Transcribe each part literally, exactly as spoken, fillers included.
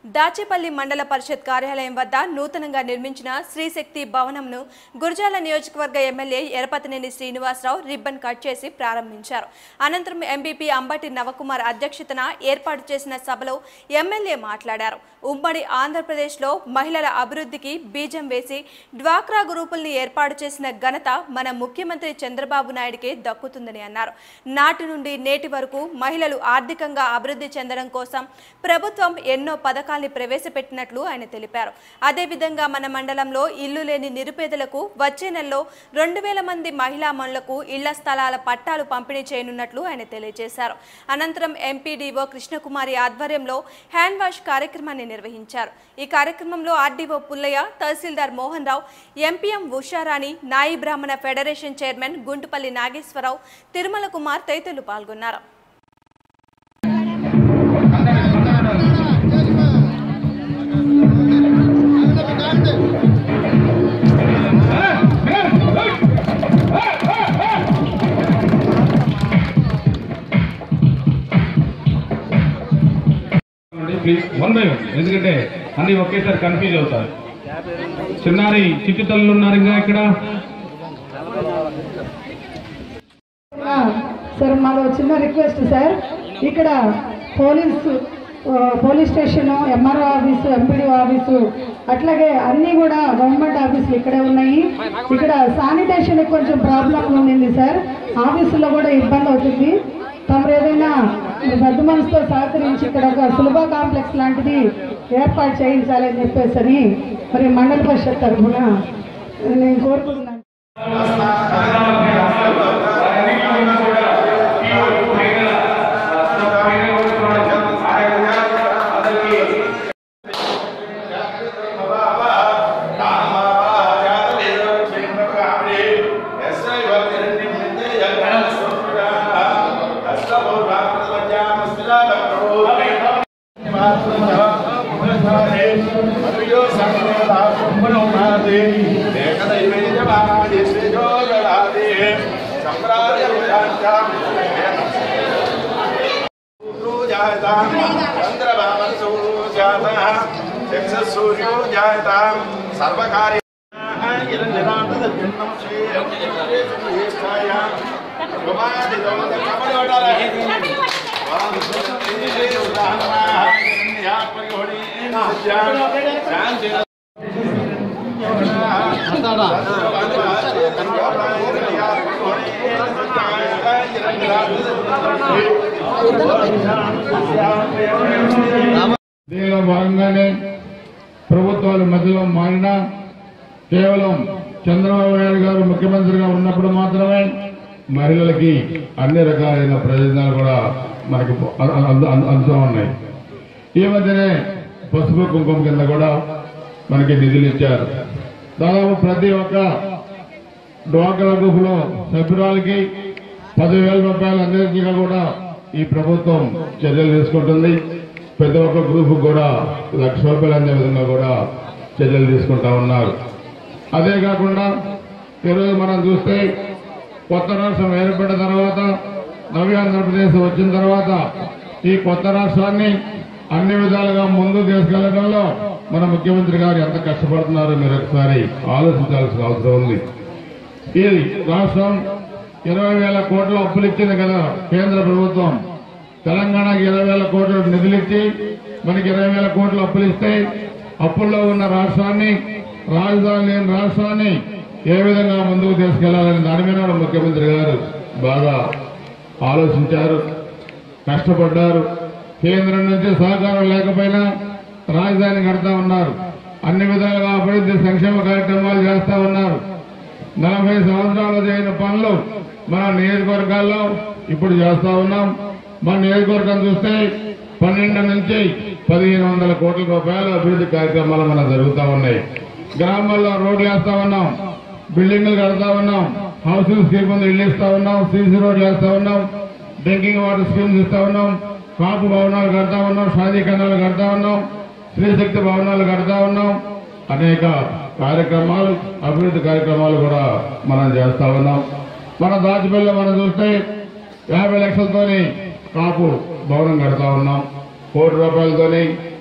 దాచేపల్లి మండల పరిషత్ కార్యాలయం వద్ద నూతనంగా నిర్మించిన శ్రీశక్తి భవనంను గురజాల నియోజకవర్గ MLA Yarapathineni Srinivasarao ribbon cut చేసి ప్రారంభించారు. అనంతరం ఎంపీపీ అంబటి నవకుమార్ అధ్యక్షతన ఏర్పాటు చేసిన సభలో ఎమ్మెల్యే మాట్లాడారు. ఉమ్మడి ఆంధ్రప్రదేశ్లో మహిళల అభివృద్ధికి బీజం వేసి డ్వాక్రా గ్రూపుల్ని ఏర్పాటు చేసిన ఘనత మన ముఖ్యమంత్రి చంద్రబాబు నాయుడికే దక్కుతుందని అన్నారు. నాటి నుండి నేటి వరకు మహిళలు ఆర్థికంగా అభివృద్ధి చెందడం కోసం ప్రభుత్వం ఎన్నో పథకాల్ని ప్రవేశపెట్టినట్లు ఆయన తెలిపారు. అదేవిధంగా మన మండలంలో ఇల్లు లేని నిరుపేదలకు వచ్చే నెలలో రెండు వేల మంది మహిళా మనులకు ఇళ్ల స్థలాల పట్టాలు పంపిణీ చేయనున్నట్లు ఆయన తెలియజేశారు. అనంతరం ఎంపీడీఓ కృష్ణకుమారి ఆధ్వర్యంలో హ్యాండ్ వాష్ కార్యక్రమాన్ని నిర్వహించారు. ఈ కార్యక్రమంలో ఆర్డీఓ పుల్లయ్య, తహసీల్దార్ మోహన్ రావు, ఎంపీఎం ఉషారాణి, నాయి బ్రాహ్మణ ఫెడరేషన్ చైర్మన్ గుంటుపల్లి నాగేశ్వరరావు, తిరుమల కుమార్ తదితరులు పాల్గొన్నారు. ప్లీజ్ వన్ బై వన్, ఎందుకంటే అన్ని ఒకేసారి కన్ఫ్యూజ్ అవుతారు. చిన్నారి చిట్టు తల్లులు ఉన్నారు ఇంకా ఇక్కడ. సార్ మాలో చిన్న రిక్వెస్ట్ సార్, ఇక్కడ police police station, MRO office, MPDO office, అట్లాగే అన్నీ కూడా గవర్నమెంట్ ఆఫీసులు ఇక్కడే ఉన్నాయి. ఇక్కడ శానిటేషన్ కొంచెం ప్రాబ్లం ఉండింది సార్, ఆఫీసులో కూడా ఇబ్బంది అవుతుంది. తమరు ఏదైనా పెద్ద మనసుతో సహకరించి ఇక్కడ ఒక సులభ కాంప్లెక్స్ లాంటిది ఏర్పాటు చేయించాలని చెప్పేసి అని మరి మండల పరిషత్ తరఫున నేను కోరుకుంటున్నాను. सर्वकारी దీనిలో భాగంగానే ప్రభుత్వాలు మధ్యలో మారినా కేవలం చంద్రబాబు నాయుడు గారు ముఖ్యమంత్రిగా ఉన్నప్పుడు మాత్రమే మహిళలకి అన్ని రకాలైన ప్రయోజనాలు కూడా మనకి అందుతూ ఉన్నాయి. ఈ మధ్యనే పసుపు కుంకుమ కింద కూడా మనకి నిధులు ఇచ్చారు. దాదాపు ప్రతి ఒక్క డ్వాక్రా గ్రూపులో సభ్యురాలకి పదివేల రూపాయలు అందించగా కూడా ఈ ప్రభుత్వం చర్యలు తీసుకుంటుంది. ప్రతి ఒక్క గ్రూపు కూడా లక్ష రూపాయలు అందే విధంగా కూడా చర్యలు తీసుకుంటా ఉన్నారు. అదే కాకుండా ఈరోజు మనం చూస్తే కొత్త రాష్ట్రం ఏర్పడిన తర్వాత, నవ్య ఆంధ్రప్రదేశ్ వచ్చిన తర్వాత ఈ కొత్త రాష్ట్రాన్ని అన్ని విధాలుగా ముందు తీసుకెళ్లడంలో మన ముఖ్యమంత్రి గారు ఎంత కష్టపడుతున్నారో మీరు ఒకసారి ఆలోచించాల్సిన అవసరం ఉంది. ఈ రాష్ట్రం ఇరవై వేల కోట్ల అప్పులు ఇచ్చింది కదా కేంద్ర ప్రభుత్వం. తెలంగాణకి ఇరవై వేల కోట్ల నిధులు ఇచ్చి మనకి ఇరవై వేల కోట్ల అప్పులు ఇస్తే అప్పుల్లో ఉన్న రాష్ట్రాన్ని, రాజధాని లేని రాష్ట్రాన్ని ఏ విధంగా ముందుకు తీసుకెళ్లాలని దాని మీద ముఖ్యమంత్రి గారు బాగా ఆలోచించారు, కష్టపడ్డారు. కేంద్రం నుంచి సహకారం లేకపోయినా రాజధాని కడతా ఉన్నారు. అన్ని విధాలుగా అభివృద్ధి సంక్షేమ కార్యక్రమాలు చేస్తా ఉన్నారు. నలభై సంవత్సరాలు చేయని పనులు మన నియోజకవర్గాల్లో ఇప్పుడు చేస్తా ఉన్నాం. మన నియోజకవర్గం చూస్తే పన్నెండు నుంచి పదిహేను వందల కోట్ల రూపాయల అభివృద్ధి కార్యక్రమాలు మనకు జరుగుతూ ఉన్నాయి. గ్రామాల్లో రోడ్లు వేస్తా ఉన్నాం, బిల్డింగ్లు కడతా ఉన్నాం, హౌసింగ్ స్కీమ్ ముందు ఇల్లు ఇస్తా ఉన్నాం, సీసీ రోడ్లు వేస్తా ఉన్నాం, డ్రింకింగ్ వాటర్ స్కీమ్స్ ఇస్తా ఉన్నాం, కాపు భవనాలు కడతా ఉన్నాం, షాదీ ఖానాలు కడతా ఉన్నాం, శ్రీశక్తి భవనాలు కడతా ఉన్నాం. అనేక కార్యక్రమాలు, అభివృద్ధి కార్యక్రమాలు కూడా మనం చేస్తా ఉన్నాం. మన దాచిపల్లిలో మనం చూస్తే యాభై లక్షలతోని కాపు భవనం కడతా ఉన్నాం. కోటి రూపాయలతోని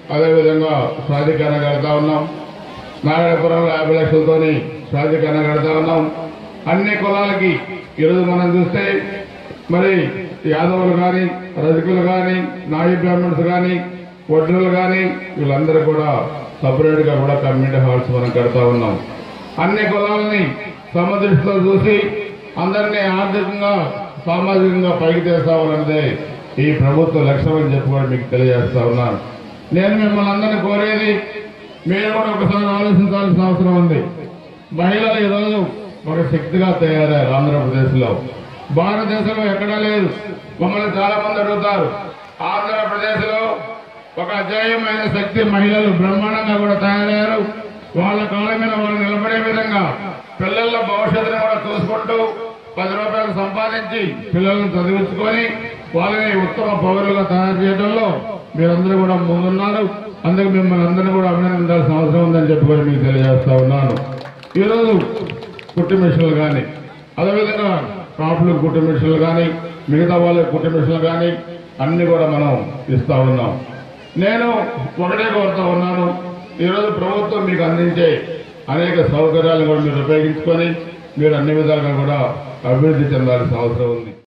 అదేవిధంగా సాధికారణ కడతా ఉన్నాం. నారాయణపురంలో యాభై లక్షలతోని సాధికారణ కడతా ఉన్నాం. అన్ని కులాలకి ఈరోజు మనం చూస్తే మరి యాదవులు కానీ, రజకులు కానీ, నాయి బ్రాహ్మణ్స్ కానీ, వడ్రులు కానీ వీళ్ళందరూ కూడా సపరేట్ గా కూడా కమ్యూనిటీ హాల్స్ మనం కడతా ఉన్నాం. అన్ని కులాలని సమదృష్టితో చూసి అందరినీ ఆర్థికంగా, సామాజికంగా పైకి తెస్తామన్నదే ఈ ప్రభుత్వ లక్ష్యం అని చెప్పి కూడా మీకు తెలియజేస్తా ఉన్నాను. నేను మిమ్మల్ని అందరినీ కోరేది మీరు కూడా ఒకసారి ఆలోచించాల్సిన అవసరం ఉంది. మహిళలు ఈరోజు ఒక శక్తిగా తయారయ్యారు ఆంధ్రప్రదేశ్ లో. భారతదేశంలో ఎక్కడా లేదు. మమ్మల్ని చాలా మంది అడుగుతారు, ఆంధ్రప్రదేశ్ లో ఒక అజేయమైన శక్తి మహిళలు బ్రహ్మాండంగా కూడా తయారయ్యారు. వాళ్ళ కాళ్ళ మీద వాళ్ళు నిలబడే విధంగా పిల్లల భవిష్యత్తుని కూడా చూసుకుంటూ పది రూపాయలు సంపాదించి పిల్లలను చదివించుకొని వాళ్ళని ఉత్తమ పౌరులుగా తయారు చేయడంలో మీరందరూ కూడా ముందున్నారు. అందుకు మిమ్మల్ని అందరినీ కూడా అభినందించాల్సిన అవసరం ఉందని చెప్పి కూడా మీకు తెలియజేస్తా ఉన్నాను. ఈరోజు కుట్టు మిషన్లు కానీ, అదేవిధంగా కాపులు కుట్టు మిషన్లు కానీ, మిగతా వాళ్ళ కుట్టు మిషన్లు కానీ అన్ని కూడా మనం ఇస్తా ఉన్నాం. నేను ఒకటే కోరుతా ఉన్నాను, ఈరోజు ప్రభుత్వం మీకు అందించే అనేక సౌకర్యాలను కూడా మీరు ఉపయోగించుకొని మీరు అన్ని విధాలుగా కూడా అభివృద్ధి చెందాల్సిన అవసరం ఉంది.